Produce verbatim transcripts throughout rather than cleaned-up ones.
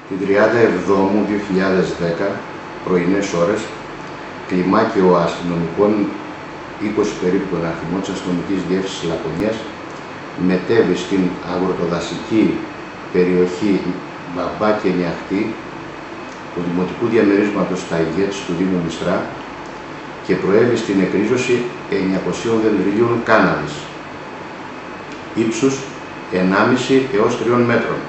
Την τριάντα εβδόμου δύο χιλιάδες δέκα, πρωινές ώρες, κλιμάκιο αστυνομικών, είκοσι περίπου των αριθμών της αστυνομικής διεύθυνσης Λακωνίας, μετέβη στην αγροτοδασική περιοχή Μπαμπά και Νιαχτή του Δημοτικού Διαμερίσματος Ταϊγέτς του Δήμου Μιστρά και προέβη στην εκρίζωση εννιακοσίων δεντριλίων κάναβης ύψους ενάμιση έως τριών μέτρων.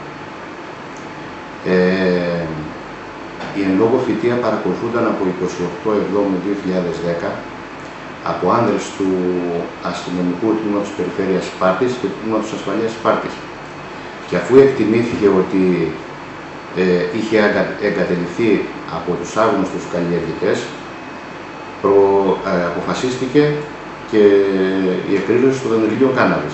Ε, η εν λόγω φυτεία παρακολουθούνταν από εικοστή όγδοη Εβδόμου δύο χιλιάδες δέκα από άνδρες του αστυνομικού τμήματος Περιφέρειας Σπάρτης και του τμήματος Ασφαλείας Σπάρτης. Και αφού εκτιμήθηκε ότι ε, είχε εγκατελειφθεί από τους άγνωστους καλλιεργητές, προ, ε, αποφασίστηκε και η εκρίζωση του δεντριλίου κάναβης.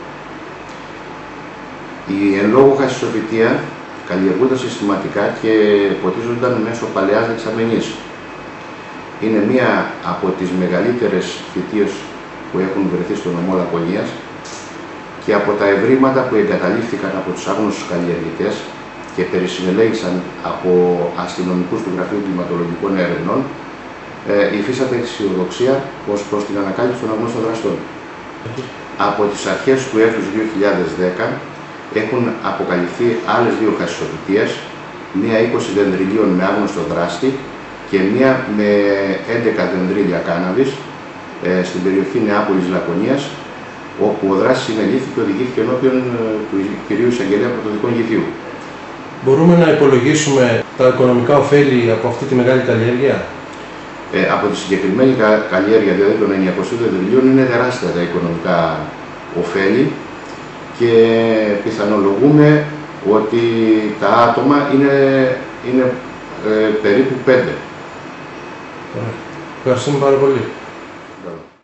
Η εν λόγω χασισοφυτεία καλλιεργούνταν συστηματικά και ποτίζονταν μέσω παλαιάς δεξαμενής. Είναι μία από τις μεγαλύτερες φυτείες που έχουν βρεθεί στο νομό Λακωνίας και από τα ευρήματα που εγκαταλείφθηκαν από τους άγνωστους καλλιεργητές και περισυνελέγησαν από αστυνομικούς του Γραφείου Κλιματολογικών Ερευνών, ε, υφίσταται αισιοδοξία ως προς την ανακάλυψη των αγνώστων δραστών. Από τις αρχές του έτους δύο χιλιάδες δέκα έχουν αποκαλυφθεί άλλες δύο χασισοφυτείες, μία είκοσι δεντριλίων με άγνωστο δράστη και μία με έντεκα δεντρίλια κάναβης ε, στην περιοχή Νεάπολης Λακωνίας, όπου ο δράστης συνελήφθη και οδηγήθηκε ενώπιον ε, του κυρίου Εισαγγελέα Πρωτοδικών Γηθίου. Μπορούμε να υπολογίσουμε τα οικονομικά ωφέλη από αυτή τη μεγάλη καλλιέργεια? Ε, από τη συγκεκριμένη κα, καλλιέργεια, δηλαδή των εννιακοσίων δεντριλίων, είναι τεράστια τα οικονομικά ωφέλη και πιθανολογούμε ότι τα άτομα είναι, είναι ε, περίπου πέντε. Ευχαριστούμε πάρα πολύ. Καλό.